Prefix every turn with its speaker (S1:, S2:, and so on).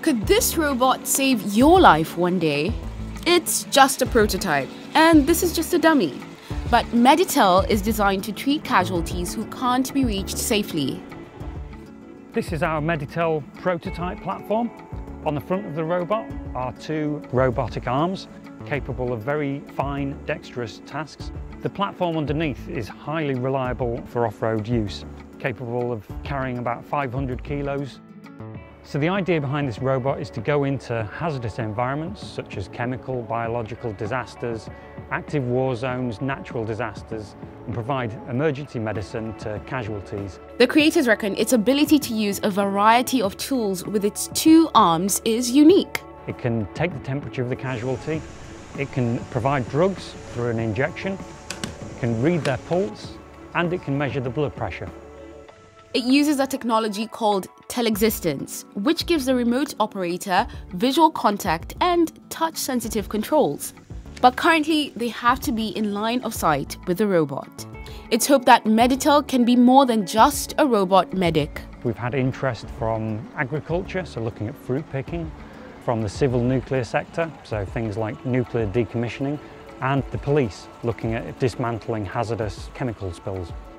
S1: Could this robot save your life one day? It's just a prototype, and this is just a dummy. But Meditel is designed to treat casualties who can't be reached safely.
S2: This is our Meditel prototype platform. On the front of the robot are two robotic arms capable of very fine, dexterous tasks. The platform underneath is highly reliable for off-road use, capable of carrying about 500 kilos. So the idea behind this robot is to go into hazardous environments such as chemical, biological disasters, active war zones, natural disasters, and provide emergency medicine to casualties.
S1: The creators reckon its ability to use a variety of tools with its two arms is unique.
S2: It can take the temperature of the casualty, it can provide drugs through an injection, it can read their pulse, and it can measure the blood pressure.
S1: It uses a technology called teleexistence, which gives the remote operator visual contact and touch-sensitive controls. But currently, they have to be in line of sight with the robot. It's hoped that Meditel can be more than just a robot medic.
S2: We've had interest from agriculture, so looking at fruit picking, from the civil nuclear sector, so things like nuclear decommissioning, and the police, looking at dismantling hazardous chemical spills.